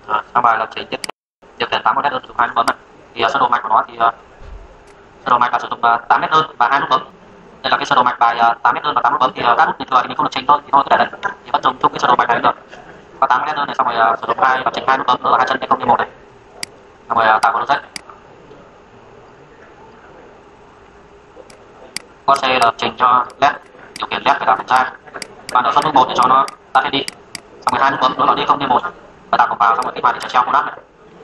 Sang bài lập trình tiếp điều khiển 8 con nét đơn sử dụng 2 nút bấm này. Thì sơ đồ mạch của nó thì sơ đồ mạch là sử dụng 8 nét đơn và 2 nút bấm. Đây là cái sơ đồ mạch bài 8 nét đơn và 8 nút bấm thì các nút bình thường thì mình không được chỉnh thôi, thì thôi cứ để đấy. Thì vẫn dùng chung cái sơ đồ mạch này được. Có 8 nét đơn này xong rồi sử dụng lập trình 2 nút bấm ở hai chân cái không như một này. Xong rồi tạo một đường dây. Có C lập trình cho led, điều khiển led phải tạo thành ra. Bạn ở phân nút 1 để cho nó tắt hết đi. Xong rồi 2 nút bấm nó là đi không như một. Và tạo cổng vào xong rồi kích hoạt để treo con nắp này.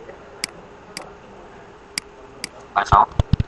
Bài 6.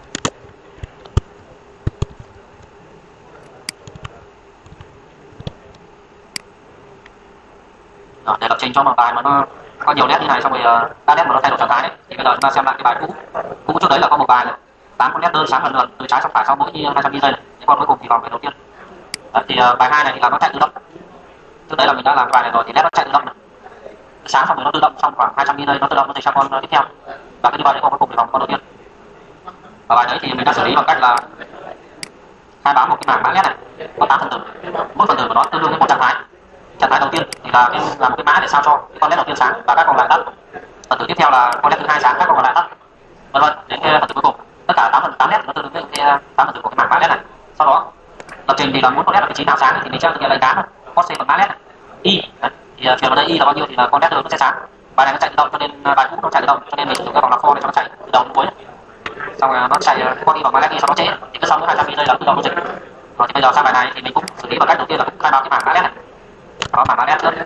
Rồi, để lập trình cho một bài mà nó có nhiều nét như này xong rồi các nét mà nó thay đổi trạng thái đấy, thì bây giờ chúng ta xem lại cái bài cũ. Cũ trước đấy là có một bài này, 8 con nét đơn sáng lần lượt từ trái sang phải sau mỗi 200 giây này. Cái con cuối cùng thì vào cái đầu tiên. Đấy, thì bài 2 này thì là nó chạy tự động. Trước đấy là mình đã làm cái bài này rồi thì nét nó chạy tự động này. Sáng xong rồi nó tự động xong khoảng 200 giây nó tự động nó chạy sang con tiếp theo. Và cái như vậy con cuối cùng thì vào con đầu tiên. Và bài đấy thì mình đã xử lý bằng cách là khai báo một cái mảng mã nét này có 8 phần tử. Mỗi phần tử của nó tương đương với một trạng thái. Trạng thái đầu tiên thì là một cái mã để sao cho cái con nét đầu tiên sáng và các còn lại tắt. Phần tử tiếp theo là con nét thứ hai sáng, các còn lại tắt. Vân vân đến cái phần tử cuối cùng. Tất cả 8 nét nó tương đương với cái 8 phần tử của cái mảng mã nét này. Sau đó lập trình thì là muốn con nét ở vị trí nào sáng thì mình sẽ thực hiện lệnh đám cos C bằng mã nét này. Y thì truyền vào đây y là bao nhiêu thì là con nét nó sẽ sáng. Bài này nó chạy tự động cho nên bài cũ nó chạy tự động cho nên mình sử dụng cái vòng lặp for để cho nó chạy từ đầu đến cuối. Xong rồi nó chạy con y bằng mã nét y sau nó trễ thì cứ sau mỗi 200 giây là tự động nó dịch. Rồi thì bây giờ sang bài này thì mình cũng xử lý bằng cách đầu tiên là cũng khai báo cái mảng mã nét này. Đó, mảng mã nét trước.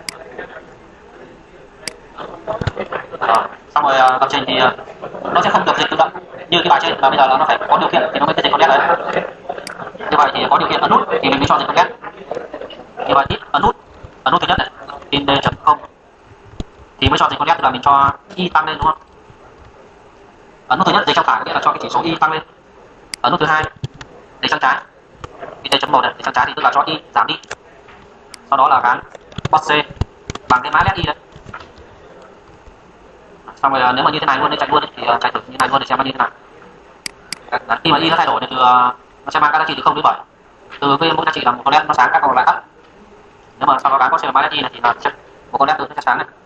Rồi, xong rồi lập trình thì nó sẽ không được dịch tự động như cái bài trên mà bây giờ là nó phải có điều kiện thì nó mới dịch con nét đấy. Như vậy thì có điều kiện ấn nút thì mình mới cho dịch con nét. Như vậy thì ấn nút thứ nhất này in d.0 thì mới cho dịch con nét là mình cho y tăng lên đúng không? Ấn nút thứ nhất dịch sang phải nghĩa là cho cái chỉ số y tăng lên. Ấn nút thứ hai dịch sang trái in d.1 này dịch sang trái thì tức là cho y giảm đi. Sau đó là gán cos C bằng cái mã led y đấy. Xong rồi nếu mà như thế này luôn thì chạy luôn thì chạy thử như này luôn để xem nó như thế nào. Khi mà y nó thay đổi thì nó sẽ mang các giá trị từ 0 đến 7. Từ cái mỗi giá trị là một con led nó sáng, các còn lại tắt. Nếu mà sau đó gán cos C bằng mã led y này thì là một con led nó sẽ sáng này.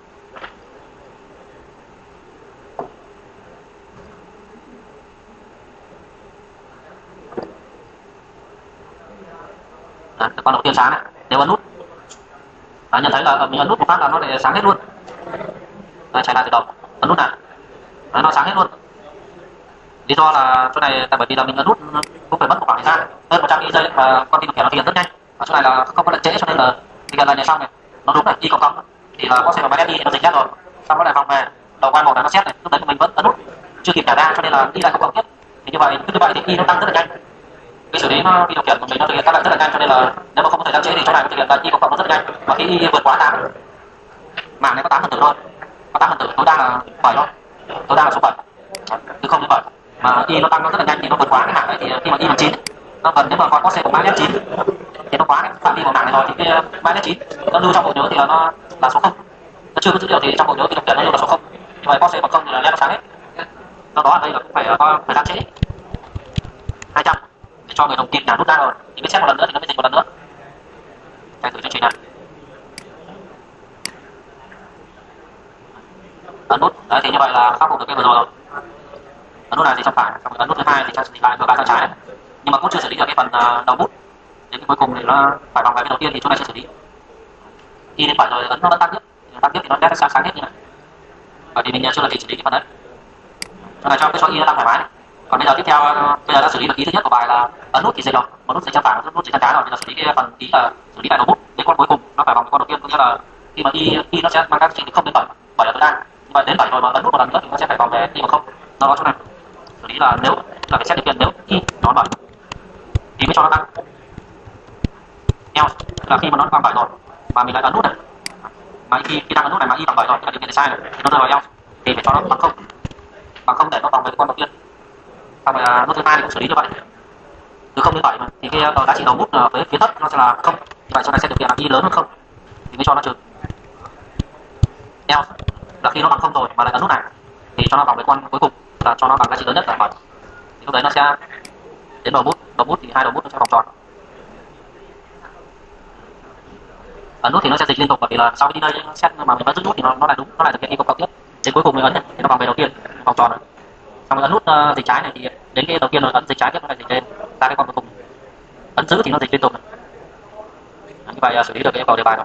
Đấy, con đầu tiên sáng này, nếu ấn nút nhận thấy là mình ấn nút một phát là nó lại sáng hết luôn. Đây, chạy lại từ đầu ấn nút này. Đấy, nó sáng hết luôn. Lý do là chỗ này tại bởi vì là mình ấn nút cũng phải mất một khoảng thời gian hơn 100 giây và con tin điều khiển nó thực hiện rất nhanh. Ở chỗ này là không có lệnh trễ cho nên là thực hiện lần này xong này nó đúng này y cộng cộng thì là có xe vào máy đi nó dịch nhất rồi. Xong nó lại vòng về đầu quan một là nó xét này, lúc đấy mình vẫn ấn nút chưa kịp trả ra cho nên là đi lại cộng cộng tiếp. Thì như vậy cứ như vậy thì y nó tăng rất là nhanh. Cái xử lý nó điều khiển của mình nó thực hiện các lệnh rất là nhanh cho nên là nếu mà không có thời gian trễ thì chỗ này thực hiện là y cộng cộng nó rất là nhanh. Và khi y vượt quá 8 mảng này có 8 phần tử thôi, có 8 phần tử tối đa là 7 thôi, tối đa là số 7 từ 0 đến 7 mà y nó tăng nó rất là nhanh thì nó vượt quá cái mảng này thì khi mà y bằng 9 nó cần nếu mà còn có C của mã nét 9 thì nó quá cái phạm vi của mảng này rồi thì cái mã nét 9 nó lưu trong bộ nhớ thì nó là số 0, nó chưa có dữ liệu thì trong bộ nhớ thì điều khiển nó lưu là số 0. Như vậy có C bằng 0 thì là nét nó sáng hết. Do đó ở đây là cũng phải có thời gian trễ 200 để cho người đồng kịp nhả nút ra rồi thì mới xét một lần nữa thì nó mới dịch một lần nữa. Chạy thử chương trình này. Ấn nút đấy thì như vậy là khắc phục được cái vừa rồi. Ấn nút này thì sang phải, xong ấn nút thứ hai thì sang lại ngược lại sang trái. Nhưng mà cũng chưa xử lý được cái phần đầu bút. Đến cái cuối cùng thì nó phải vòng về cái đầu tiên thì chỗ này sẽ xử lý. Khi đến 7 rồi ấn nó vẫn tăng tiếp thì nó sẽ sáng hết như này. Bởi vì mình chưa là xử lý cái phần đấy. Chỗ này cho cái số y nó tăng thoải mái này. Còn bây giờ tiếp theo bây giờ đã xử lý được ý thứ nhất của bài là ấn nút thì dịch rồi, một nút dịch sang phải, một nút dịch sang trái rồi. Bây giờ xử lý cái phần ý là xử lý bài đầu bút. Đến con cuối cùng nó phải vòng cái con đầu tiên, có nghĩa là khi mà y nó sẽ mang các giá trị từ 0 đến 7, 7 là tối đa. Như vậy đến 7 rồi mà ấn nút một lần nữa thì nó sẽ phải vòng về y bằng 0. Do đó chỗ này xử lý là nếu là phải xét điều kiện nếu y nó 7 thì mới cho nó tăng. Else là khi mà nó bằng 7 rồi mà mình lại ấn nút này, mà khi đang ấn nút này mà y bằng 7 rồi thì là điều kiện này sai này thì nó rơi vào else thì phải cho nó bằng 0 để nó vòng về cái con đầu tiên. Xong rồi nút thứ hai thì cũng xử lý như vậy, từ 0 đến 7 mà thì cái giá trị đầu bút với phía thấp nó sẽ là 0. Vậy sau này sẽ điều kiện là y lớn hơn 0 thì mới cho nó trừ. Else là khi nó bằng 0 rồi mà lại ấn nút này thì cho nó vòng về con cuối cùng là cho nó bằng giá trị lớn nhất là 7. Thì lúc đấy nó sẽ đến đầu bút thì hai đầu bút nó sẽ vòng tròn. Ấn nút thì nó sẽ dịch liên tục bởi vì là sau khi đi đây nó xét mà mình vẫn rút nút thì nó lại đúng, nó lại thực hiện y cộng cộng tiếp. đến cuối cùng mình ấn nhé, thì nó vòng về đầu tiên vòng tròn rồi. Xong rồi ấn nút dịch trái này thì đến cái đầu tiên rồi ấn dịch trái tiếp nó dịch lên ra cái con cuối cùng, ấn giữ thì nó dịch liên tục. Như vậy xử lý được cái yêu cầu đề bài rồi.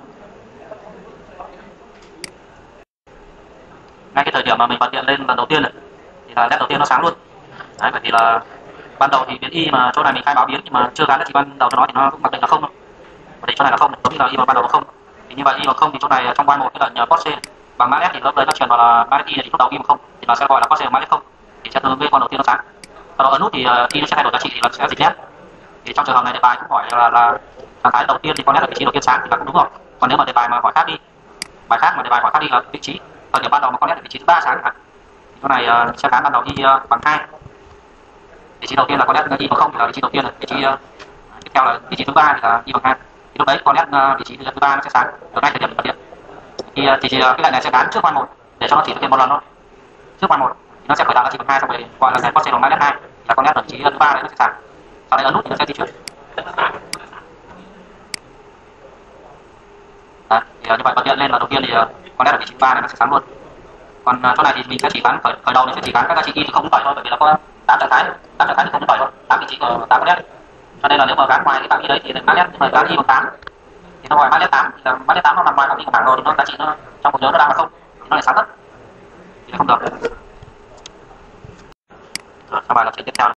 Ngay cái thời điểm mà mình bật điện lên lần đầu tiên này thì là led đầu tiên nó sáng luôn. Đấy, bởi vì là ban đầu thì biến y mà chỗ này mình khai báo biến nhưng mà chưa gắn thì ban đầu cho nó thì nó cũng mặc định là không thôi. Ở chỗ này là không, giống như là y mà ban đầu là không. Thì như vậy y mà không thì chỗ này trong while một cái lệnh Porsche bằng mã led thì lúc đấy nó chuyển vào là mã led y thì lúc đầu y mà không thì nó sẽ gọi là Porsche mã led không, thì sẽ tương ứng với con đầu tiên nó sáng. Sau đó ấn nút thì y nó sẽ thay đổi giá trị thì nó sẽ dịch led. Thì trong trường hợp này đề bài cũng hỏi là trạng thái đầu tiên thì con led ở vị trí đầu tiên sáng thì là cũng đúng rồi. Còn nếu mà đề bài mà hỏi khác đi, bài khác mà đề bài hỏi khác đi là vị trí thời điểm ban đầu mà con led ở vị trí thứ ba sáng thì chỗ này sẽ gắn ban đầu y bằng 2. Vị trí đầu tiên là con led y bằng 0 thì là vị trí đầu tiên, vị trí tiếp theo là vị trí thứ ba thì là y bằng 2. Thì lúc đấy con led vị trí thứ ba nó sẽ sáng ở ngay thời điểm bật điện. Thì cái lệnh này sẽ gắn trước quan 1 để cho nó chỉ thực hiện một lần thôi. Trước quan 1 thì nó sẽ khởi động là chỉ bằng 2, xong rồi gọi là cái Porsche bằng led 2 là con led ở vị trí thứ ba đấy nó sẽ sáng. Sau đấy ấn nút thì nó sẽ di chuyển. Đấy, thì như vậy bật điện lên là đầu tiên thì con led ở vị trí 3 này nó sẽ sáng luôn. Còn chỗ này thì mình sẽ chỉ gắn khởi đầu thì sẽ chỉ gắn các giá trị y từ 0 đến 7 thôi, bởi vì là có 8 trạng thái từ 0 đến 7 thôi, 8 vị trí của 8 con led. Cho nên là nếu mà gắn ngoài cái phạm vi đấy thì mã led mà gắn y bằng 8 thì nó gọi mã led 8 thì là mã led 8 nó nằm ngoài phạm vi của bảng rồi thì nó giá trị nó trong cột nhớ nó đang là 0 thì nó lại sáng tất thì không được. Rồi, sau bài lập trình tiếp theo.